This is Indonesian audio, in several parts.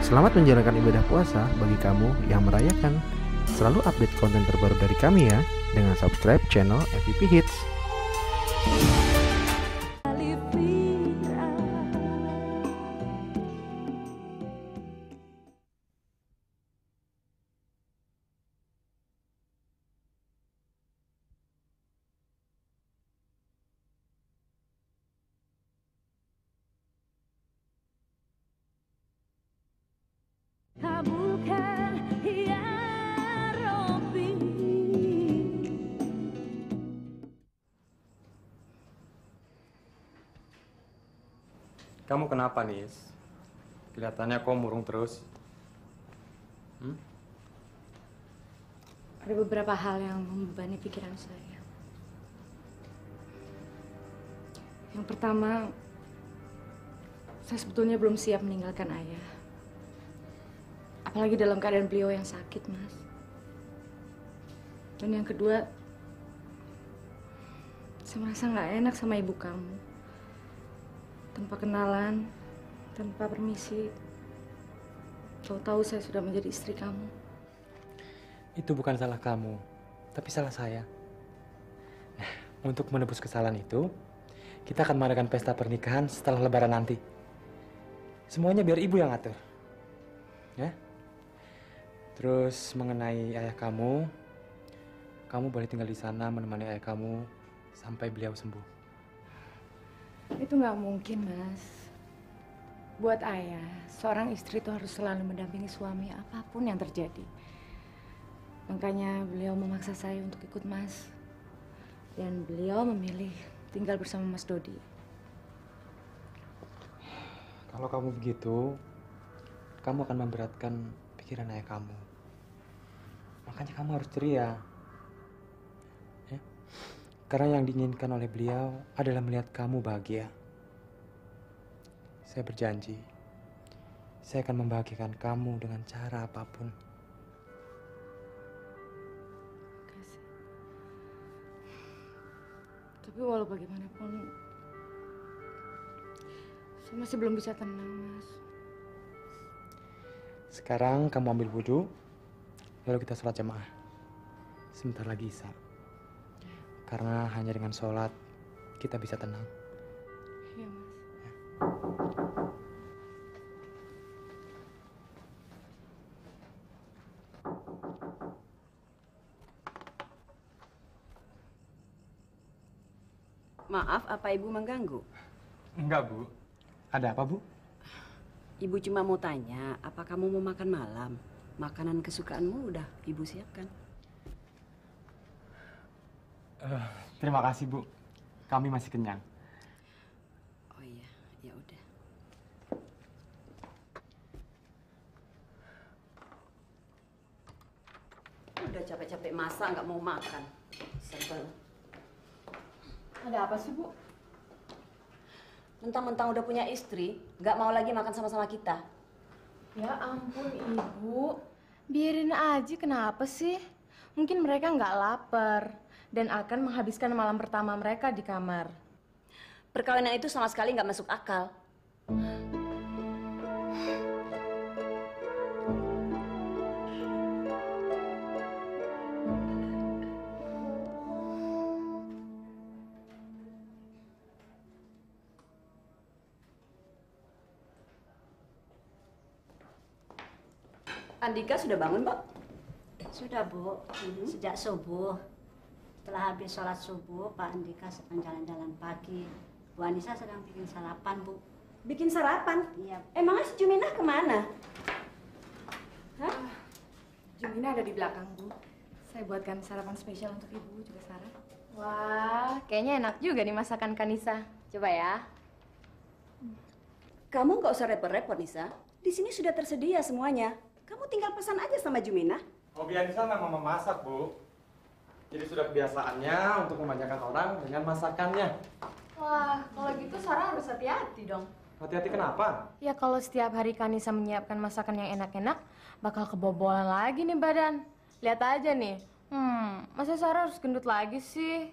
Selamat menjalankan ibadah puasa bagi kamu yang merayakan. Selalu update konten terbaru dari kami ya, dengan subscribe channel FVP Hits. Kabulkan ya Rabbi. Kamu kenapa, Nis? Kelihatannya kau murung terus. Ada beberapa hal yang membebani pikiran saya. Yang pertama, saya sebetulnya belum siap meninggalkan ayah. Apalagi dalam keadaan beliau yang sakit, Mas. Dan yang kedua, saya merasa nggak enak sama ibu kamu. Tanpa kenalan, tanpa permisi, tahu-tahu saya sudah menjadi istri kamu. Itu bukan salah kamu, tapi salah saya. Nah, untuk menebus kesalahan itu, kita akan mengadakan pesta pernikahan setelah Lebaran nanti. Semuanya biar ibu yang atur. Ya? Terus mengenai ayah kamu boleh tinggal di sana menemani ayah kamu sampai beliau sembuh. Itu nggak mungkin, Mas. Buat ayah, seorang istri itu harus selalu mendampingi suami apapun yang terjadi. Makanya beliau memaksa saya untuk ikut Mas. Dan beliau memilih tinggal bersama Mas Dodi. Kalau kamu begitu, kamu akan memberatkan pikiran ayah kamu. Makanya kamu harus ceria. Ya? Karena yang diinginkan oleh beliau adalah melihat kamu bahagia. Saya berjanji, saya akan membahagiakan kamu dengan cara apapun. Kasih. Tapi walau bagaimanapun, saya masih belum bisa tenang, Mas. Sekarang kamu ambil wudhu, lalu kita sholat jamaah. Sebentar lagi Isya. Karena hanya dengan sholat, kita bisa tenang. Iya, Mas. Maaf, apa Ibu mengganggu? Enggak, Bu. Ada apa, Bu? Ibu cuma mau tanya, apa kamu mau makan malam? Makanan kesukaanmu udah Ibu siapkan. Terima kasih, Bu. Kami masih kenyang. Oh iya, ya udah. Udah capek-capek masak nggak mau makan. Sebel. Ada apa sih, Bu? Mentang-mentang udah punya istri, nggak mau lagi makan sama-sama kita. Ya ampun, Ibu. Biarin aja, kenapa sih? Mungkin mereka nggak lapar dan akan menghabiskan malam pertama mereka di kamar. Perkawinan itu sama sekali nggak masuk akal. Andika sudah bangun, Mbak? Sudah, Bu. Sejak subuh. Setelah habis sholat subuh, Pak Andika sedang jalan-jalan pagi. Bu Anissa sedang bikin sarapan, Bu. Bikin sarapan? Iya. Emangnya si Juminah kemana? Hah? Jumina ada di belakang, Bu. Saya buatkan sarapan spesial untuk Ibu juga, Sarah. Wah, kayaknya enak juga nih masakan Kanisa. Coba ya. Kamu nggak usah repot-repot, Nisa. Di sini sudah tersedia semuanya. Kamu tinggal pesan aja sama Juminah. Hobi Anissa memang memasak, Bu. Jadi sudah kebiasaannya untuk memanjakan orang dengan masakannya. Wah, kalau gitu Sarah harus hati-hati dong. Hati-hati kenapa? Ya kalau setiap hari Kanisa menyiapkan masakan yang enak-enak, bakal kebobolan lagi nih badan. Lihat aja nih. Masa Sarah harus gendut lagi sih?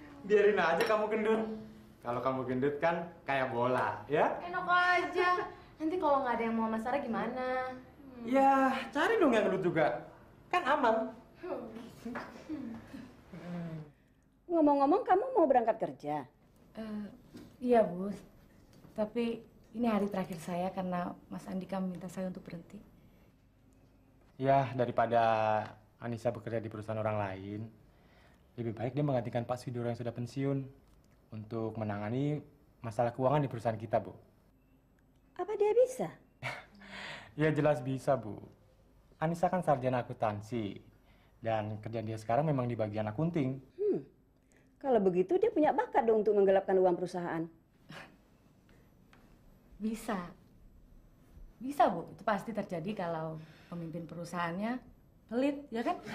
Biarin aja kamu gendut. Kalau kamu gendut kan kayak bola, ya? Enak aja. Nanti kalau nggak ada yang mau sama Sarah gimana? Ya, cari dong yang gelut juga. Kan aman. Ngomong-ngomong, kamu mau berangkat kerja? Iya, Bu. Tapi ini hari terakhir saya karena Mas Andika meminta saya untuk berhenti. Ya, daripada Anissa bekerja di perusahaan orang lain, lebih baik dia menggantikan Pak Swidoro yang sudah pensiun untuk menangani masalah keuangan di perusahaan kita, Bu. Apa dia bisa? Ya jelas bisa, Bu. Anissa kan sarjana akuntansi dan kerjaan dia sekarang memang di bagian akunting. Kalau begitu dia punya bakat dong untuk menggelapkan uang perusahaan. Bisa. Bisa, Bu. Itu pasti terjadi kalau pemimpin perusahaannya pelit, ya kan?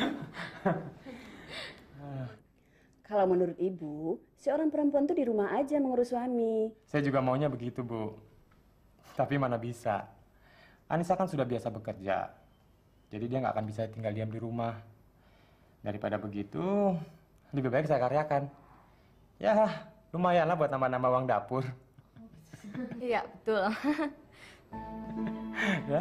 Kalau menurut ibu, seorang perempuan tuh di rumah aja mengurus suami. Saya juga maunya begitu, Bu. Tapi mana bisa. Anissa kan sudah biasa bekerja. Jadi dia nggak akan bisa tinggal diam di rumah. Daripada begitu, lebih baik saya karyakan. Ya, lumayanlah buat nambah-nambah uang dapur. Iya, betul. Ya.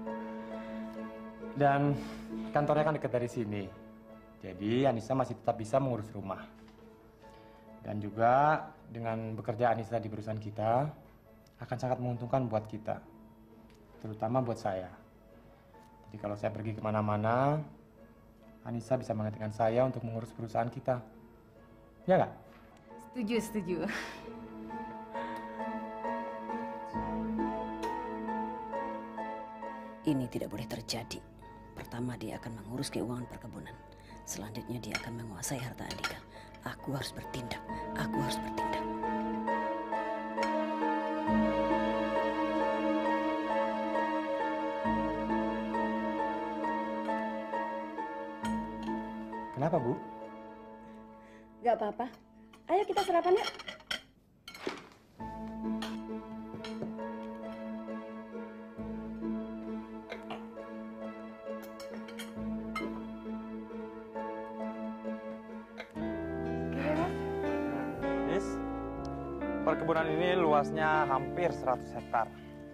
Dan kantornya kan dekat dari sini. Jadi Anissa masih tetap bisa mengurus rumah. Dan juga dengan bekerja Anissa di perusahaan kita akan sangat menguntungkan buat kita. Terutama buat saya. Jadi kalau saya pergi kemana-mana, Anissa bisa menggantikan saya untuk mengurus perusahaan kita. Ya nggak? Setuju, setuju. Ini tidak boleh terjadi. Pertama dia akan mengurus keuangan perkebunan. Selanjutnya dia akan menguasai harta Andika. Aku harus bertindak. Aku harus bertindak. Kenapa, Bu? Gak apa-apa. Ayo kita sarapan yuk. Nis, perkebunan ini luasnya hampir 100 hektar.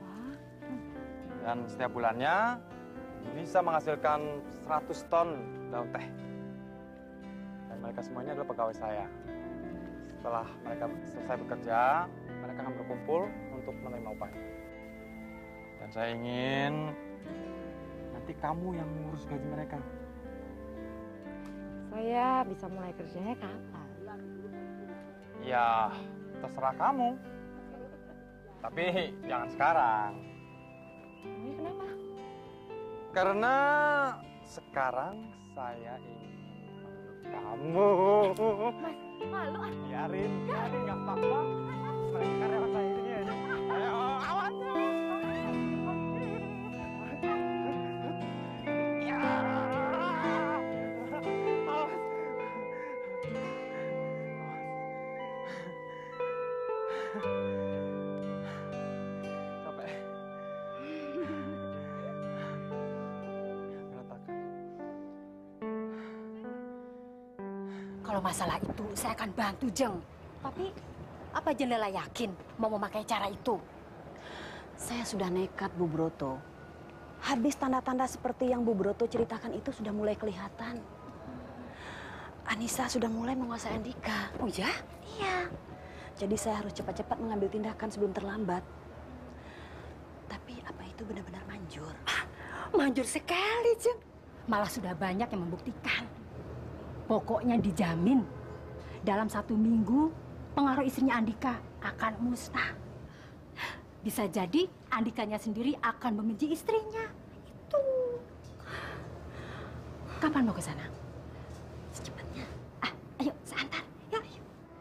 Dan setiap bulannya bisa menghasilkan 100 ton daun teh. Dan mereka semuanya adalah pegawai saya. Setelah mereka selesai bekerja, mereka akan berkumpul untuk menerima upah. Dan saya ingin nanti kamu yang mengurus gaji mereka. Saya bisa mulai kerjanya kapan? Ya, terserah kamu. Tapi jangan sekarang. Ini kenapa? Karena sekarang saya ingin kamu. Mas, malu ah. Biarin nggak apa-apa. Mereka karyawan saya ini. Ayo, awas. Ya. Awas. Sampai. Berantakan. Kalau masalah itu saya akan bantu, Jeng. Tapi apa Jendela yakin mau memakai cara itu? Saya sudah nekat, Bu Broto. Habis tanda-tanda seperti yang Bu Broto ceritakan itu sudah mulai kelihatan. Anissa sudah mulai menguasai Andika. Oh ya? Iya. Jadi saya harus cepat-cepat mengambil tindakan sebelum terlambat. Tapi apa itu benar-benar manjur? Manjur sekali, Jeng. Malah sudah banyak yang membuktikan. Pokoknya dijamin dalam 1 minggu pengaruh istrinya Andika akan musnah. Bisa jadi Andikanya sendiri akan membenci istrinya. Itu. Kapan mau ke sana? Secepatnya. Ayo, saya antar. Ya, ayo.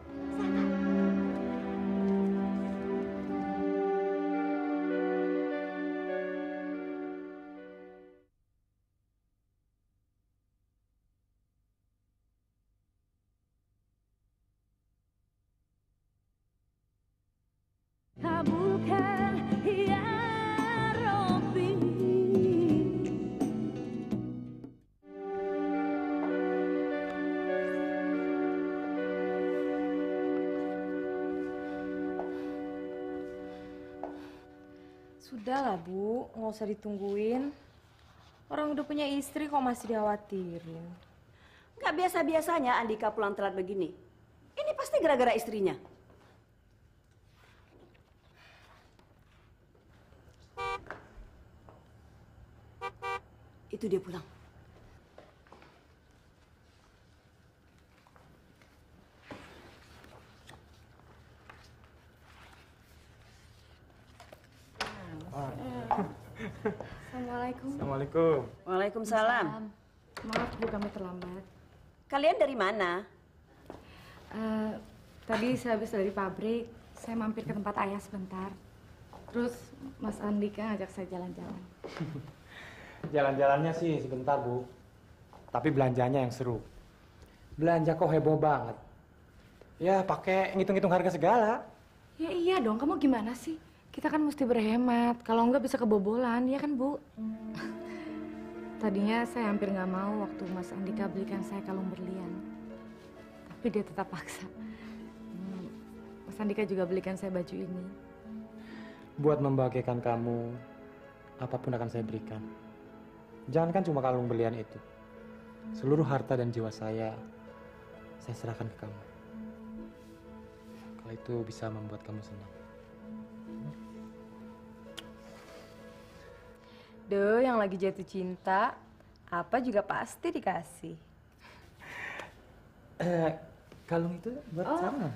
Kabulkan ya Rabbi. Sudahlah Bu, nggak usah ditungguin. Orang udah punya istri kok masih dikhawatirin. Nggak biasa-biasanya Andika pulang telat begini. Ini pasti gara-gara istrinya. Itu dia pulang. Assalamualaikum. Assalamualaikum. Waalaikumsalam. Maaf Bu, kami terlambat. Kalian dari mana? Tadi saya habis dari pabrik, saya mampir ke tempat ayah sebentar. Terus Mas Andika ngajak saya jalan-jalan. Jalan-jalannya sih sebentar, Bu. Tapi belanjanya yang seru. Belanja kok heboh banget. Ya, pakai ngitung-ngitung harga segala. Ya iya dong, kamu gimana sih? Kita kan mesti berhemat, kalau enggak bisa kebobolan, ya kan Bu? Tadinya saya hampir nggak mau waktu Mas Andika belikan saya kalung berlian. Tapi dia tetap paksa. Mas Andika juga belikan saya baju ini. Buat membahagiakan kamu, apapun akan saya berikan. Jangankan cuma kalung berlian itu. Seluruh harta dan jiwa saya serahkan ke kamu. Kalau itu bisa membuat kamu senang. Duh, yang lagi jatuh cinta, apa juga pasti dikasih. Kalung itu buat Sarah.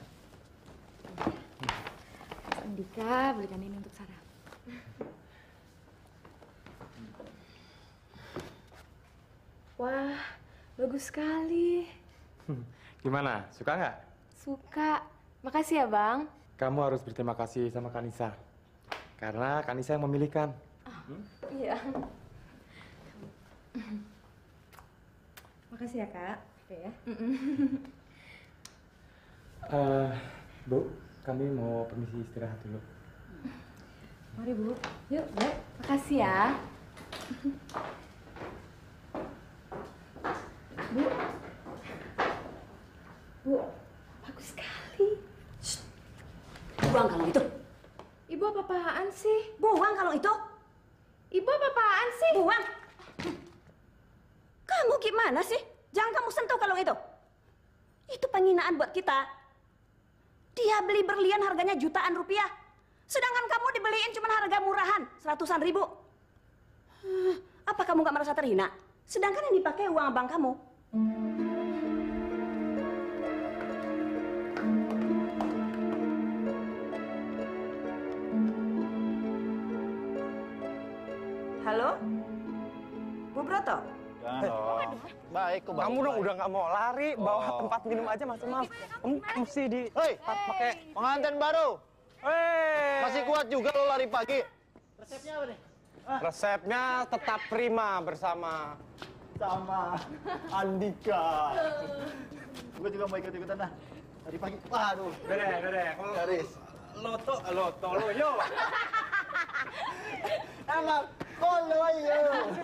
Mas Andika belikan ini untuk Sarah. Wah, bagus sekali. Gimana? Suka nggak? Suka. Makasih ya, Bang. Kamu harus berterima kasih sama Kanisa. Karena Kanisa yang memilihkan. Iya. Makasih ya, Kak. Oke ya. Bu, kami mau permisi istirahat dulu. Mari, Bu. Yuk, Bu. Makasih ya. Bu. Bu, bagus sekali. Buang kalung itu. Ibu apa-apaan sih? Buang kalung itu. Ibu apa-apaan sih? Buang. Kamu gimana sih? Jangan kamu sentuh kalung itu. Itu penghinaan buat kita. Dia beli berlian harganya jutaan rupiah. Sedangkan kamu dibeliin cuma harga murahan, 100-an ribu. Apa kamu gak merasa terhina? Sedangkan yang dipakai uang abang kamu. Halo? Bu Broto? Jangan dong. Baik kok. Kamu dong udah nggak mau lari, bawa tempat minum aja masih maaf. Kamu mesti di pakai pengantin baru. Masih kuat juga lo lari pagi. Resepnya apa nih? Resepnya tetap prima bersama Andika. Gue juga mau ikut-ikutan dah. Lari pagi. Waduh. Dede. Kalau Garis. Loto lo yo. Emang kolo yo.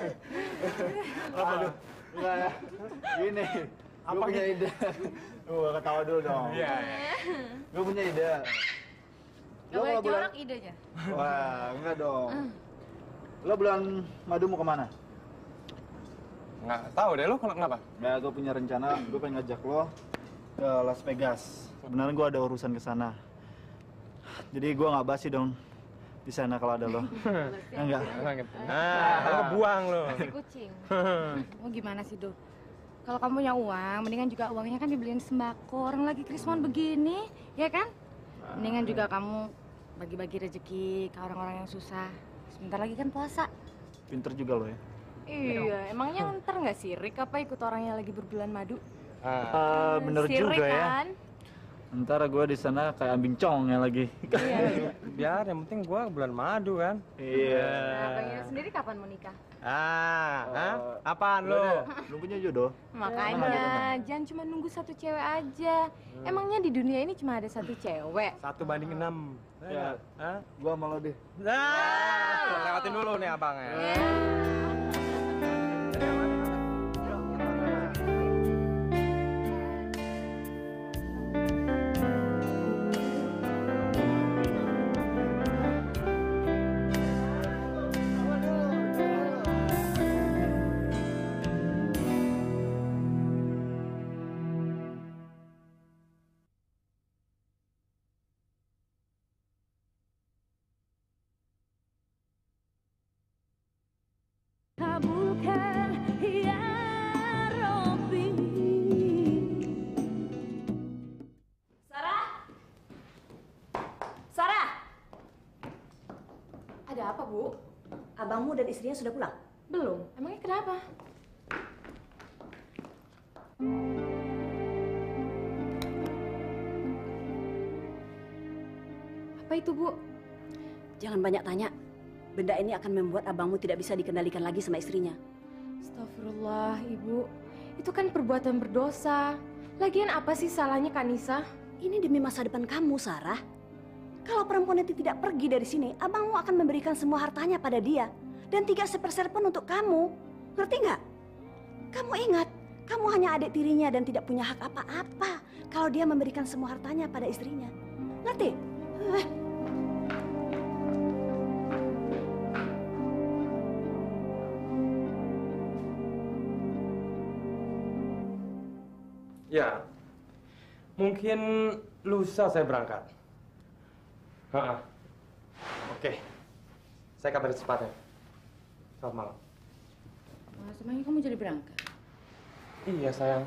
Aduh. Enggak ya. Gini. Gue punya ide. Ketawa dulu dong. Iya. Gue punya ide. Lo kalau bulan idenya. Wah, enggak dong. Lo bulan madu mau kemana? Nggak tahu deh, lo kenapa? Ya, gue punya rencana. Gue pengen ngajak lo ke Las Vegas. Sebenarnya gue ada urusan ke sana. Jadi gue nggak basi dong di sana kalau ada lo. Enggak. Lo buang lo. Si kucing. Mau gimana sih, Do? Kalau kamu punya uang, mendingan juga uangnya kan dibeliin sembako. Orang lagi krismon begini, ya kan? Mendingan juga kamu bagi-bagi rezeki ke orang-orang yang susah. Sebentar lagi kan puasa. Pinter juga lo ya. Iya, emangnya ntar nggak sirik apa ikut orang yang lagi berbulan madu? Bener Sirik juga ya. kan? Ntar gue di sana kayak ambing congnya lagi. Iya. Biar yang penting gua bulan madu kan. Iya. Nah, Bang Ina sendiri kapan mau nikah? Apaan lo? Lu punya jodoh? Makanya jangan cuma nunggu satu cewek aja. Emangnya di dunia ini cuma ada satu cewek? 1:6. Ya. Gua sama lo deh. Lewatin dulu nih abangnya. Ada apa, Bu? Abangmu dan istrinya sudah pulang? Belum. Emangnya kenapa? Apa itu, Bu? Jangan banyak tanya. Benda ini akan membuat abangmu tidak bisa dikendalikan lagi sama istrinya. Astagfirullah, Ibu. Itu kan perbuatan berdosa. Lagian apa sih salahnya Kak Nisa? Ini demi masa depan kamu, Sarah. Kalau perempuan itu tidak pergi dari sini, abangmu akan memberikan semua hartanya pada dia. Dan 3 sepersen pun untuk kamu. Ngerti nggak? Kamu ingat, kamu hanya adik tirinya dan tidak punya hak apa-apa kalau dia memberikan semua hartanya pada istrinya. Ngerti? Ya, mungkin lusa saya berangkat. Oke, saya kabari secepatnya. Selamat malam. Mas, emangnya kamu jadi berangkat? Iya sayang.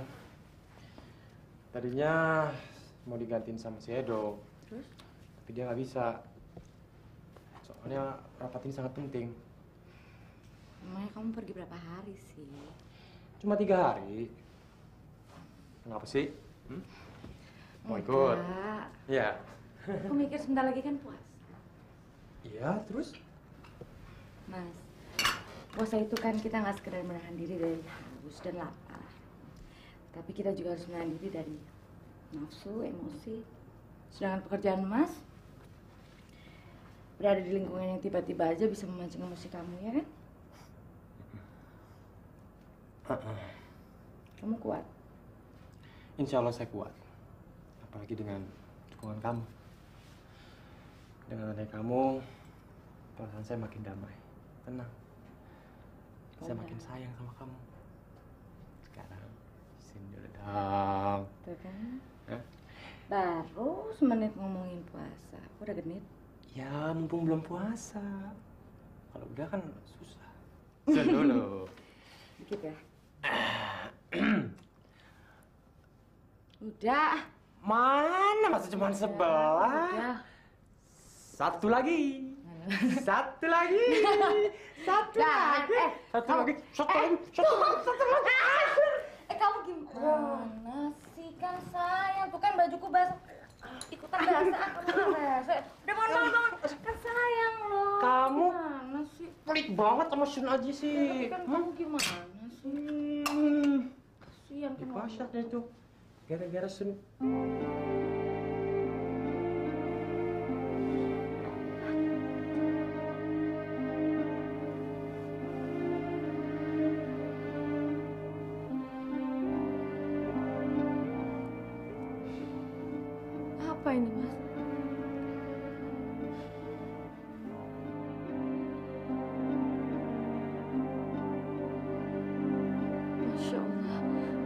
Tadinya mau digantiin sama si Edo. Terus? Tapi dia nggak bisa. Soalnya rapat ini sangat penting. Emangnya kamu pergi berapa hari sih? Cuma 3 hari. Kenapa sih? Mau ikut? Enggak. Iya. Aku mikir sebentar lagi kan puasa. Iya, terus? Mas, puasa itu kan kita nggak sekedar menahan diri dari haus dan lapar. Tapi kita juga harus menahan diri dari nafsu, emosi. Sedangkan pekerjaan Mas berada di lingkungan yang tiba-tiba aja bisa memancing emosi kamu, ya kan? Kamu kuat? Insya Allah saya kuat. Apalagi dengan dukungan kamu. Dengan adanya kamu, perasaan saya makin damai, tenang. Saya makin sayang sama kamu. Sekarang, sini dulu dong. Tuh kan? Hah? Baru semenit ngomongin puasa, aku udah genit. Ya, mumpung belum puasa. Kalau udah kan susah. Sini dulu. Dikit ya? Udah. Mana masih cuma sebelah? Udah. Satu lagi. Satu lagi. Satu Jangan, lagi. Satu lagi. Satu lagi. Satu lagi. Kamu gimana sih? Kan sayang, tuh kan bajuku basah. Ikutan basah, kamu nggak basah. Udah bangun. Kan sayang loh. Kamu Gimana sih? pelit banget sama Sun Aji sih. Tapi kan kamu gimana sih? Kasihan kan. Dipasaknya itu. Gara-gara Sun. Apa ini, Mas? Masya Allah.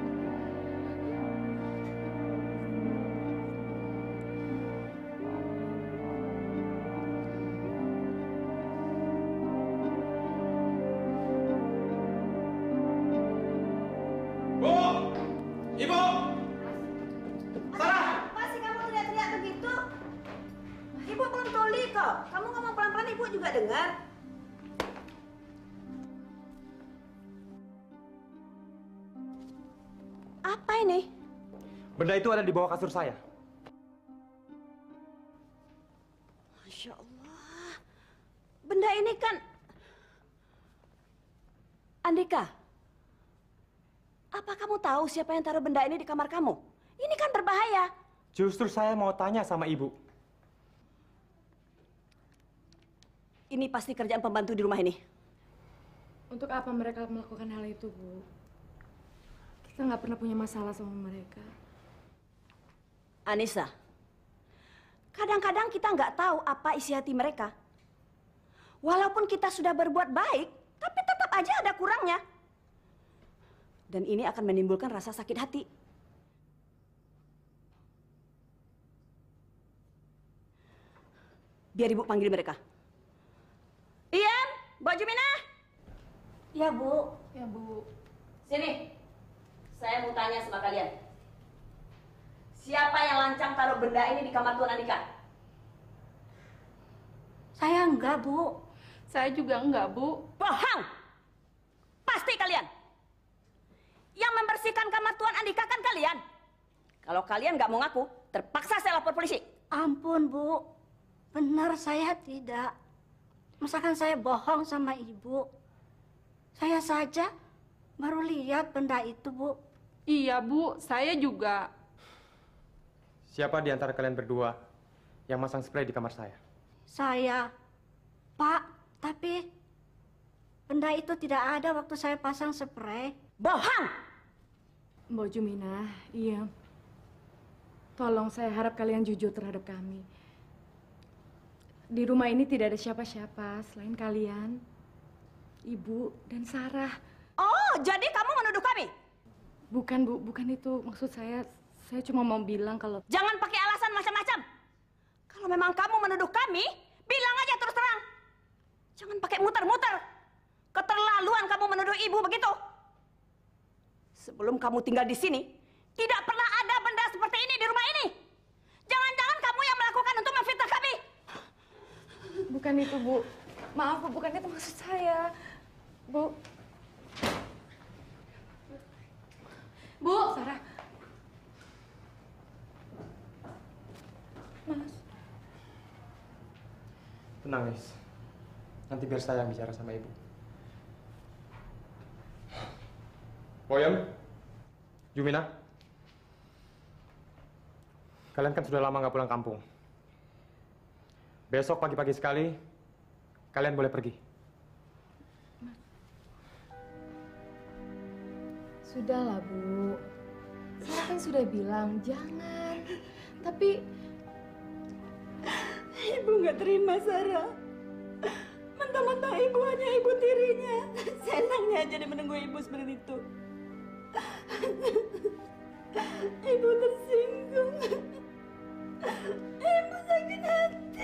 Bu! Ibu! Masih kamu teriak-teriak begitu? Ibu belum tuli kok. Kamu ngomong pelan-pelan, ibu juga dengar. Apa ini? Benda itu ada di bawah kasur saya. Masya Allah. Benda ini kan... Andika, apa kamu tahu siapa yang taruh benda ini di kamar kamu? Ini kan berbahaya. Justru saya mau tanya sama ibu. Ini pasti kerjaan pembantu di rumah ini. Untuk apa mereka melakukan hal itu, Bu? Kita nggak pernah punya masalah sama mereka. Anissa, kadang-kadang kita nggak tahu apa isi hati mereka. Walaupun kita sudah berbuat baik, tapi tetap aja ada kurangnya. Dan ini akan menimbulkan rasa sakit hati. Biar ibu panggil mereka. Ian, Mbak Jumina. Ya, Bu. Ya, Bu. Sini. Saya mau tanya sama kalian. Siapa yang lancang taruh benda ini di kamar Tuan Andika? Saya enggak, Bu. Saya juga enggak, Bu. Bohong! Pasti kalian. Yang membersihkan kamar Tuan Andika kan kalian. Kalau kalian nggak mau ngaku, terpaksa saya lapor polisi. Ampun, Bu. Benar saya tidak. Masakan saya bohong sama Ibu. Saya saja baru lihat benda itu, Bu. Iya, Bu. Saya juga. Siapa di antara kalian berdua yang masang spray di kamar saya? Saya. Pak, tapi benda itu tidak ada waktu saya pasang spray. Bohong! Mbak Jumina, iya. Tolong saya harap kalian jujur terhadap kami. Di rumah ini tidak ada siapa-siapa selain kalian, Ibu, dan Sarah. Oh, jadi kamu menuduh kami? Bukan, Bu. Bukan itu. Maksud saya cuma mau bilang kalau... Jangan pakai alasan macam-macam. Kalau memang kamu menuduh kami, bilang aja terus terang. Jangan pakai muter-muter. Keterlaluan kamu menuduh ibu begitu. Sebelum kamu tinggal di sini, tidak pernah ada benda seperti ini di rumah ini. Jangan-jangan kamu yang melakukan untuk memfitnah kami. Bukan itu, Bu. Maaf, Bu. Bukan itu maksud saya. Bu. Bu. Sarah. Mas. Tenang, Nis. Nanti biar saya yang bicara sama ibu. Boyem, Jumina, kalian kan sudah lama nggak pulang kampung. Besok pagi-pagi sekali, kalian boleh pergi. Sudahlah, Bu. Saya kan sudah bilang jangan. Tapi Ibu nggak terima, Sarah. Mentang-mentang ibu hanya ibu tirinya. Senangnya jadi menunggu ibu seperti itu. Ibu tersinggung. Ibu sakit hati.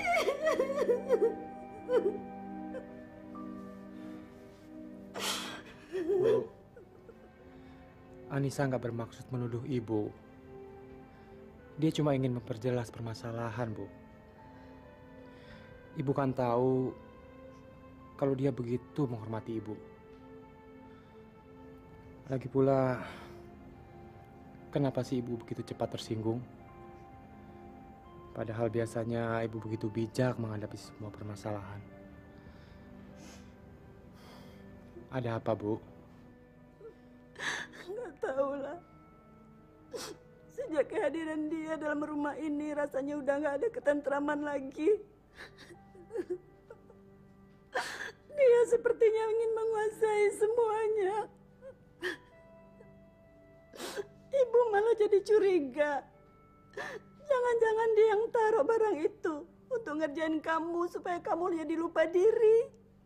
Bu, Anissa nggak bermaksud menuduh ibu. Dia cuma ingin memperjelas permasalahan, Bu. Ibu kan tahu kalau dia begitu menghormati ibu. Lagi pula, kenapa sih ibu begitu cepat tersinggung? Padahal biasanya ibu begitu bijak menghadapi semua permasalahan. Ada apa, Bu? Nggak tahu lah. Sejak kehadiran dia dalam rumah ini, rasanya udah nggak ada ketentraman lagi. Dia sepertinya ingin menguasai semuanya. Ibu malah jadi curiga. Jangan-jangan dia yang taruh barang itu untuk ngerjain kamu supaya kamu jadi lupa diri.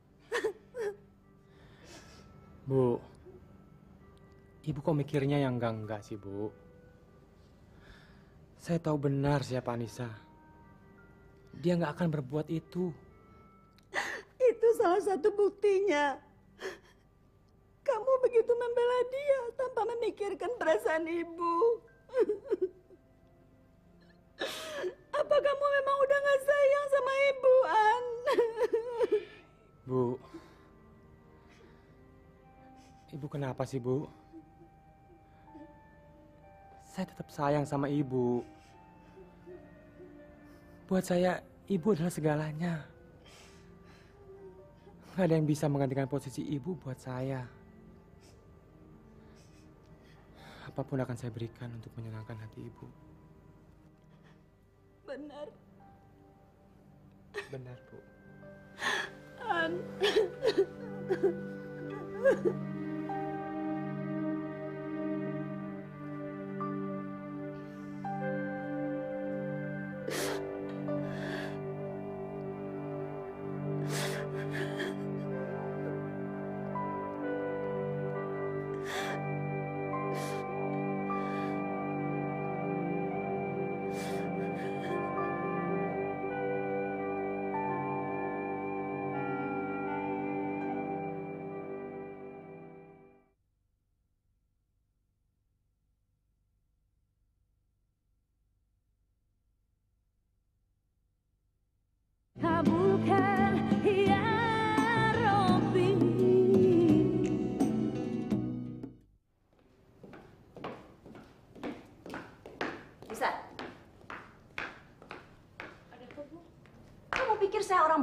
Bu, ibu kok mikirnya yang enggak sih, Bu? Saya tahu benar siapa Anissa. Dia nggak akan berbuat itu. Itu salah satu buktinya. Kamu begitu membela dia tanpa memikirkan perasaan ibu. Apa kamu memang udah nggak sayang sama ibu, An? Bu, ibu kenapa sih, Bu? Saya tetap sayang sama ibu. Buat saya, ibu adalah segalanya. Nggak ada yang bisa menggantikan posisi ibu buat saya. Apapun akan saya berikan untuk menyenangkan hati ibu. Benar, Benar, Bu. An.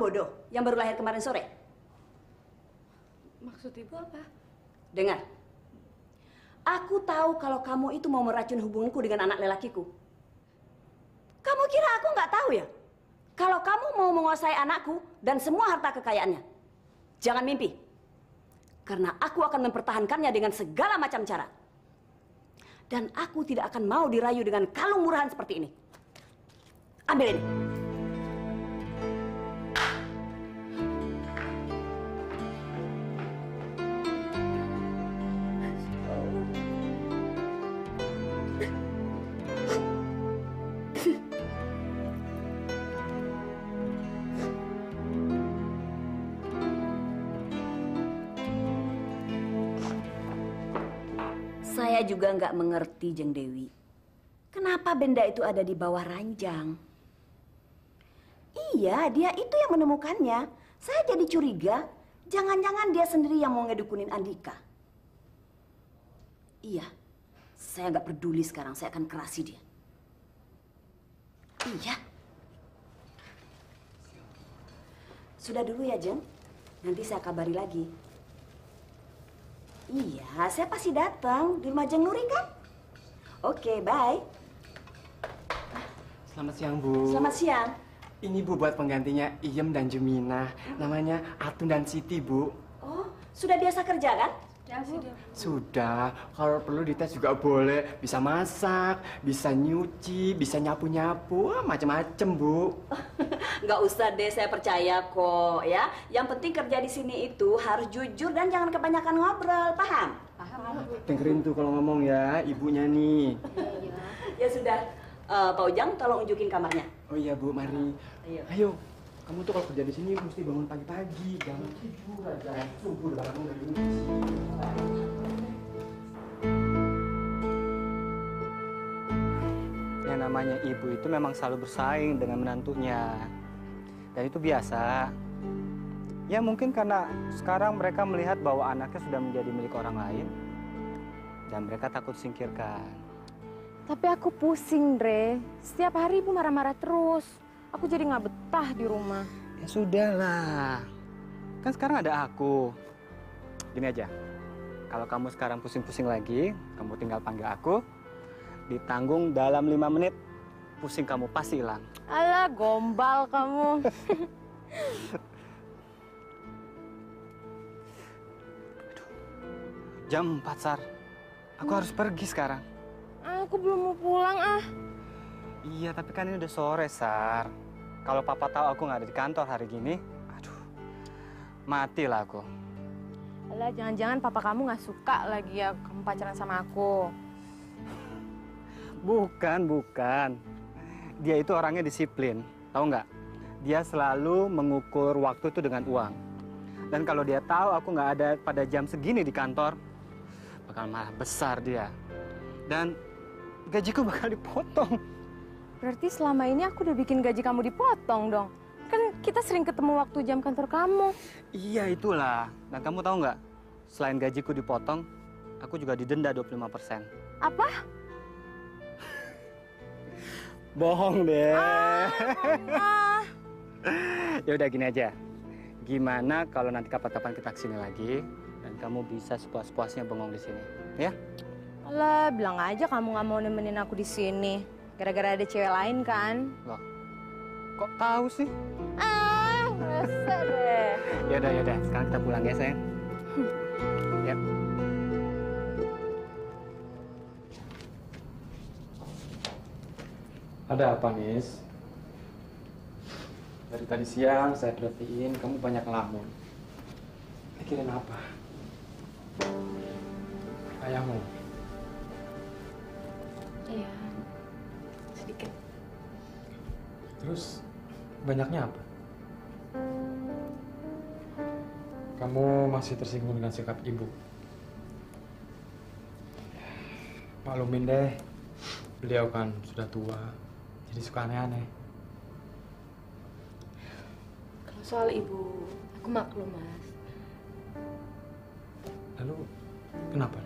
bodoh yang baru lahir kemarin sore? Maksud ibu apa? Dengar. Aku tahu kalau kamu itu mau meracun hubunganku dengan anak lelakiku. Kamu kira aku nggak tahu ya? Kalau kamu mau menguasai anakku dan semua harta kekayaannya, jangan mimpi. Karena aku akan mempertahankannya dengan segala macam cara. Dan aku tidak akan mau dirayu dengan kalung murahan seperti ini. Ambil ini. Saya juga nggak mengerti, Jeng Dewi. Kenapa benda itu ada di bawah ranjang? Iya, dia itu yang menemukannya. Saya jadi curiga, jangan-jangan dia sendiri yang mau ngedukunin Andika. Iya, saya nggak peduli sekarang. Saya akan kerasi dia. Iya. Sudah dulu ya, Jeng. Nanti saya kabari lagi. Iya, saya pasti datang di rumah Jeng Nuri kan? Oke, bye. Selamat siang, Bu. Selamat siang. Ini Bu buat penggantinya Iem dan Jumina. Namanya Atun dan Siti, Bu. Oh, sudah biasa kerja kan? Ya, Bu. Sudah, kalau perlu dites juga boleh. Bisa masak, bisa nyuci, bisa nyapu-nyapu, macam-macam, Bu. Nggak usah deh, saya percaya kok ya. Yang penting kerja di sini itu harus jujur dan jangan kebanyakan ngobrol, paham? Paham, Bu. Dengerin tuh kalau ngomong ya, ibunya nih. Ya sudah, Pak Ujang tolong unjukin kamarnya. Oh iya, Bu, mari. Ayo. Ayo, kamu tuh kalau kerja di sini mesti bangun pagi-pagi, jangan tidur aja. Subuh udah bangun dari sini. Yang namanya ibu itu memang selalu bersaing dengan menantunya. Dan itu biasa. Ya mungkin karena sekarang mereka melihat bahwa anaknya sudah menjadi milik orang lain. Dan mereka takut singkirkan. Tapi aku pusing, Dre. Setiap hari ibu marah-marah terus. Aku jadi nggak betah di rumah. Ya sudahlah. Kan sekarang ada aku. Gini aja. Kalau kamu sekarang pusing-pusing lagi, kamu tinggal panggil aku. Ditanggung dalam 5 menit, pusing kamu pasti hilang. Alah, gombal kamu. Jam 4, Sar. Aku harus pergi sekarang. Aku belum mau pulang, ah. Iya, tapi kan ini udah sore, Sar. Kalau papa tahu aku nggak ada di kantor hari gini, aduh, matilah aku. Alah, jangan-jangan papa kamu nggak suka lagi ya kamu pacaran sama aku. Bukan. Dia itu orangnya disiplin, tahu nggak? Dia selalu mengukur waktu itu dengan uang. Dan kalau dia tahu aku nggak ada pada jam segini di kantor, bakal marah besar dia. Dan gajiku bakal dipotong. Berarti selama ini aku udah bikin gaji kamu dipotong dong. Kan kita sering ketemu waktu jam kantor kamu. Iya, itulah. Dan kamu tahu nggak? Selain gajiku dipotong, aku juga didenda 25%. Apa? Bohong deh. Ah. Ya udah gini aja. Gimana kalau nanti kapan-kapan kita kesini lagi dan kamu bisa sepuas-puasnya bengong di sini, ya? Alah, bilang aja kamu nggak mau nemenin aku di sini. Gara-gara ada cewek lain kan? Loh, kok tahu sih? Ah, masa deh. Yaudah. Sekarang kita pulang ya, sayang. Ya. Ada apa, Nis? Dari tadi siang saya perhatiin kamu banyak ngelamun. Mikirin apa? Ayahmu? Iya, sedikit. Terus banyaknya apa? Kamu masih tersinggung dengan sikap ibu? Maklumin deh, beliau kan sudah tua, jadi suka aneh-aneh. Kalau soal ibu, aku maklum, Mas. Lalu kenapa?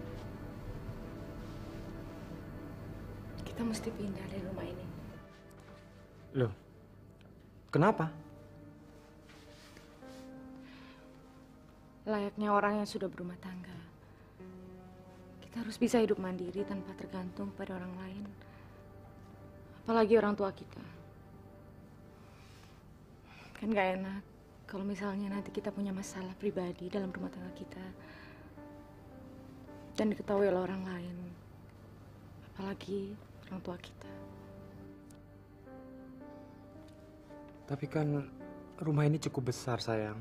Kita mesti pindah dari rumah ini. Loh, kenapa? layaknya orang yang sudah berumah tangga. Kita harus bisa hidup mandiri tanpa tergantung pada orang lain. Apalagi orang tua kita. Kan gak enak kalau misalnya nanti kita punya masalah pribadi dalam rumah tangga kita dan diketahui oleh orang lain. Apalagi orang tua kita. Tapi kan rumah ini cukup besar, sayang.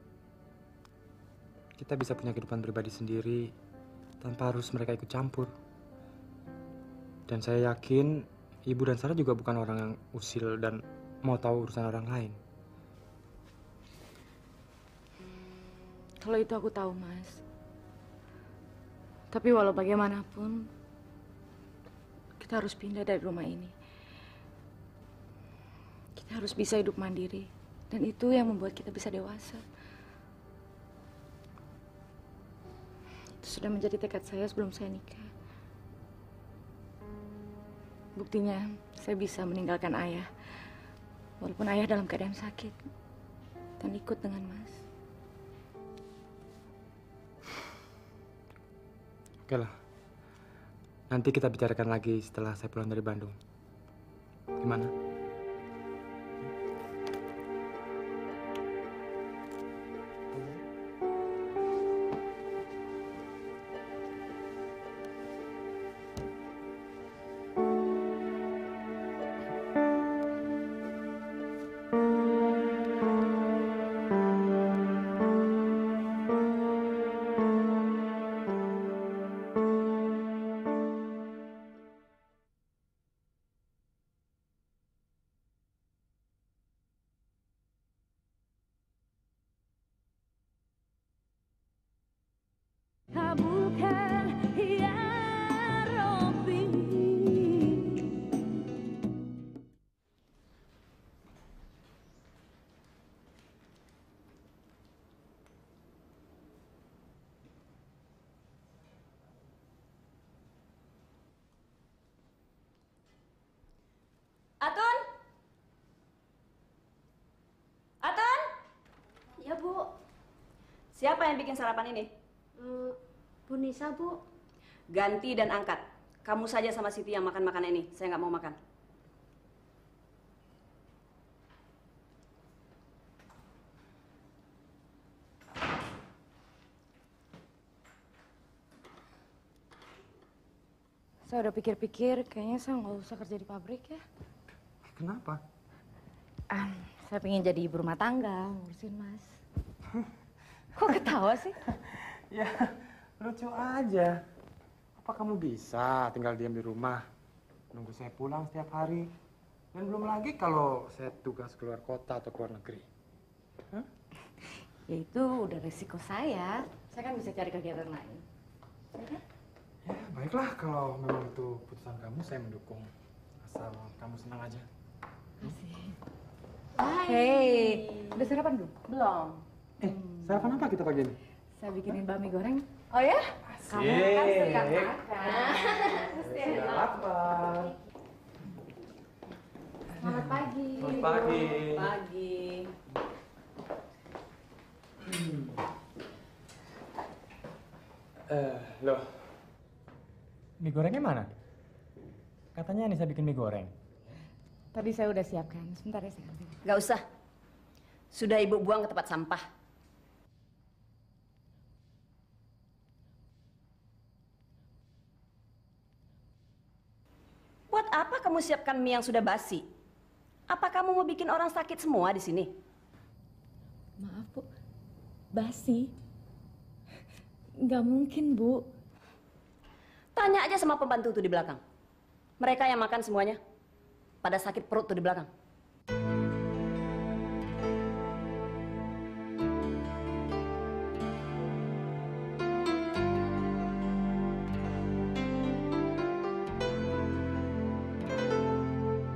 Kita bisa punya kehidupan pribadi sendiri tanpa harus mereka ikut campur. Dan saya yakin Ibu dan Sarah juga bukan orang yang usil dan mau tahu urusan orang lain. Kalau itu aku tahu, Mas. Tapi walau bagaimanapun, kita harus pindah dari rumah ini. Kita harus bisa hidup mandiri. Dan itu yang membuat kita bisa dewasa. Itu sudah menjadi tekad saya sebelum saya nikah. Buktinya, saya bisa meninggalkan ayah. Walaupun ayah dalam keadaan sakit. Dan ikut dengan Mas. Oke lah. Nanti kita bicarakan lagi setelah saya pulang dari Bandung. Gimana? Kabulkan ya Rabbi. Atun? Atun? Ya, Bu. Siapa yang bikin sarapan ini? Bu Nisa, Bu. Ganti dan angkat. Kamu saja sama Siti yang makan makanan ini. Saya nggak mau makan. Saya udah pikir-pikir, kayaknya saya nggak usah kerja di pabrik ya. Kenapa? Saya pengen jadi ibu rumah tangga, ngurusin Mas. Kok ketawa sih? Ya, lucu aja. Apa kamu bisa tinggal diam di rumah, nunggu saya pulang setiap hari? Dan belum lagi kalau saya tugas keluar kota atau keluar negeri. Hah? Ya itu udah resiko saya. Saya kan bisa cari kegiatan lain. Ya, baiklah kalau memang itu keputusan kamu, saya mendukung. Asal kamu senang aja. Makasih. Hei, udah sarapan belum? Belum. Sarapan apa kita pagi ini? Saya bikinin bakmi goreng. Oh ya? Kamu kan suka makan. Sarapan. Selamat pagi. Selamat pagi. Pagi. Loh. Mie gorengnya mana? Katanya Anissa bikin mie goreng. Tadi saya udah siapkan. Sebentar ya saya ambil. Nggak usah. Sudah ibu buang ke tempat sampah. Buat apa kamu siapkan mie yang sudah basi? Apa kamu mau bikin orang sakit semua di sini? Maaf, Bu. Basi? Nggak mungkin, Bu. Tanya aja sama pembantu tuh di belakang. Mereka yang makan semuanya. Pada sakit perut tuh di belakang.